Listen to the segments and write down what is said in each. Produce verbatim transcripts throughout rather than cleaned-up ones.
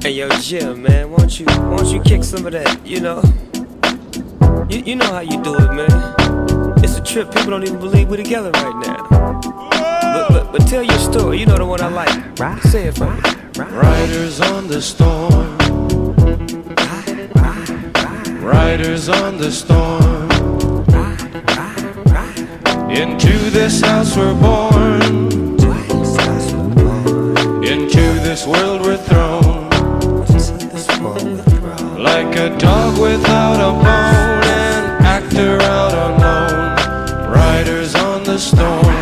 Hey yo, Jim, man, won't you, won't you kick some of that, you know? You, you know how you do it, man. It's a trip, people don't even believe we're together right now. But, but, but tell your story, you know the one I like. Right. Say it for me. Riders on the storm. Riders on the storm. Into this house we're born. Into this world we're thrown. Like a dog without a bone, an actor out alone. Riders on the storm.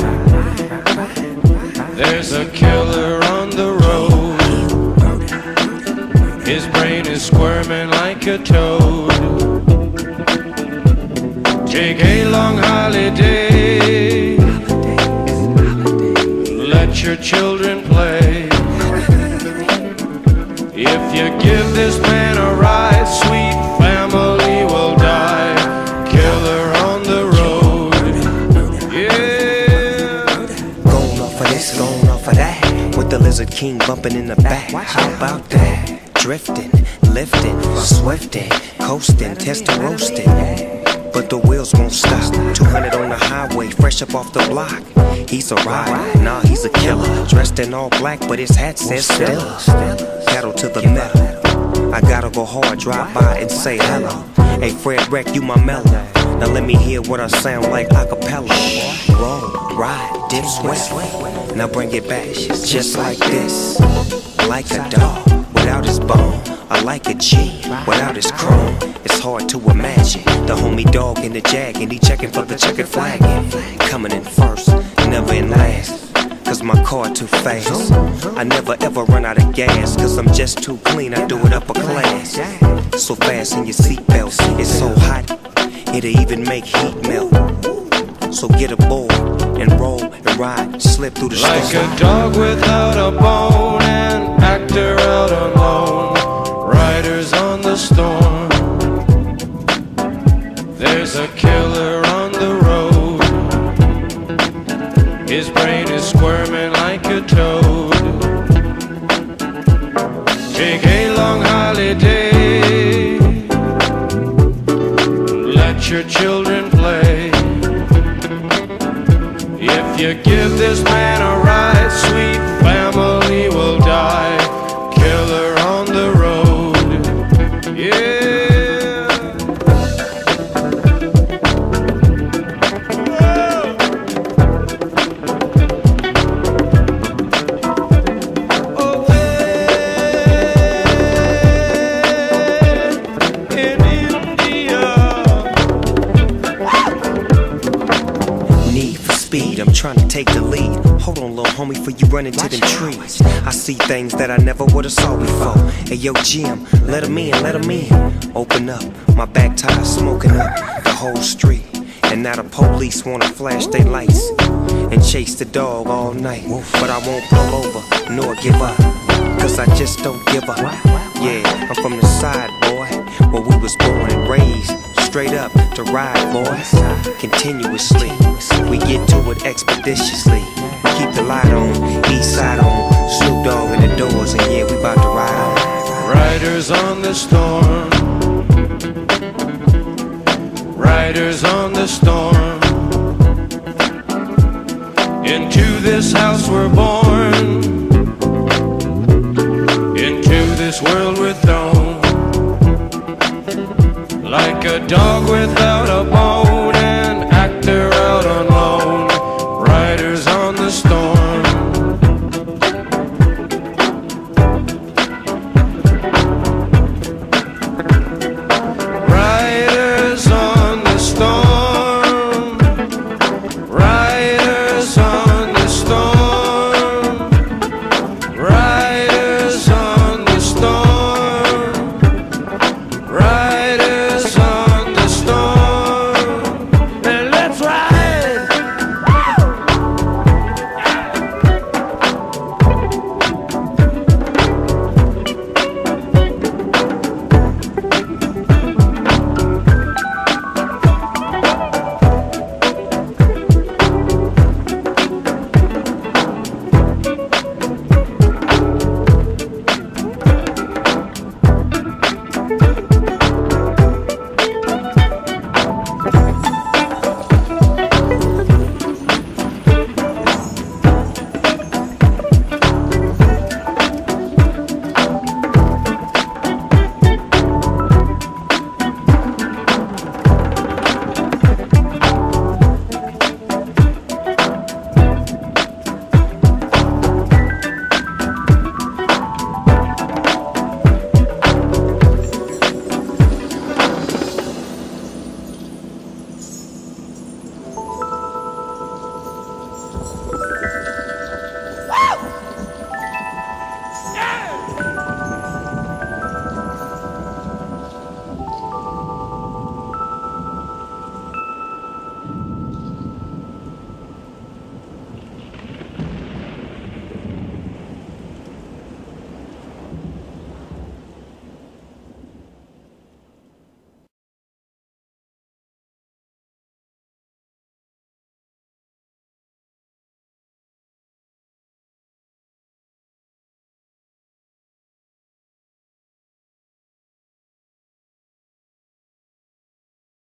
There's a killer on the road. His brain is squirming like a toad. Take a long holiday. Let your children play. If you give this man a ride, sweet family will die. Killer on the road. Yeah. Going off of this, going off of that, with the Lizard King bumping in the back. How about that? Drifting, lifting, swifting, coasting, testing, roasting. But the wheels won't stop. two hundred on the highway, fresh up off the block. He's a rider, nah, he's a killer. Dressed in all black, but his hat says Stella. Pedal to the metal. I gotta go hard, drive by and say hello. Hey, Fred Wreck, you my mellow. Now let me hear what I sound like a cappella. Roll, ride, dip, sweat. Now bring it back, just like this. Like a dog without his bone. I like a G without his chrome. It's hard to imagine the homie dog in the jag, and he checking for the checkered flag. Coming in first, never in last, cause my car too fast. I never ever run out of gas, cause I'm just too clean, I do it upper class. So fast in your seatbelts, it's so hot, it'll even make heat melt. So get aboard and roll and ride, slip through the storm. Like a dog without a bone, an actor out alone. Riders on the storm. There's a killer on the road. His brain is squirming like a toad. Take a long holiday. Let your children play. If you give this man a ride, sweet family will die. Killer on the road. Yeah. I'm trying to take the lead. Hold on, little homie, before you run into them trees. I see things that I never would've saw before. Hey, yo, Jim, let him in, let him in. Open up, my back tire smoking up the whole street. And now the police wanna flash their lights and chase the dog all night. But I won't pull over, nor give up, cause I just don't give up. Yeah, I'm from the side, boy, where we was born and raised. Straight up to ride, boys, continuously. We get to it expeditiously. Keep the light on, east side on, Snoop Dogg in the doors, and yeah, we about to ride on. Riders on the storm. Riders on the storm. Into this house we're born. Into this world we're thrown. Like a dog without